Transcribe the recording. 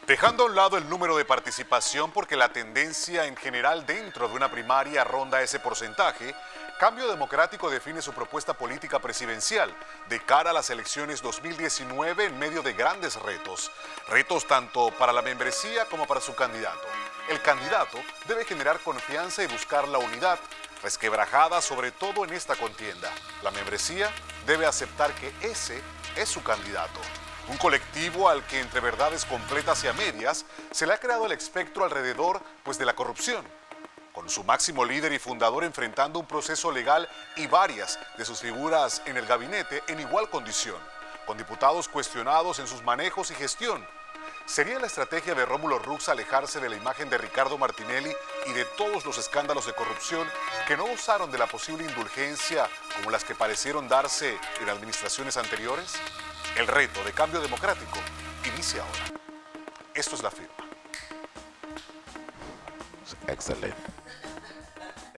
Dejando a un lado el número de participación porque la tendencia en general dentro de una primaria ronda ese porcentaje, Cambio Democrático define su propuesta política presidencial de cara a las elecciones 2019 en medio de grandes retos. Retos tanto para la membresía como para su candidato. El candidato debe generar confianza y buscar la unidad, resquebrajada sobre todo en esta contienda. La membresía debe aceptar que ese es su candidato. Un colectivo al que entre verdades completas y a medias se le ha creado el espectro alrededor de la corrupción, con su máximo líder y fundador enfrentando un proceso legal y varias de sus figuras en el gabinete en igual condición, con diputados cuestionados en sus manejos y gestión. ¿Sería la estrategia de Rómulo Rux alejarse de la imagen de Ricardo Martinelli y de todos los escándalos de corrupción que no gozaron de la posible indulgencia como las que parecieron darse en administraciones anteriores? El reto de Cambio Democrático inicia ahora. Esto es La Firma. Excelente.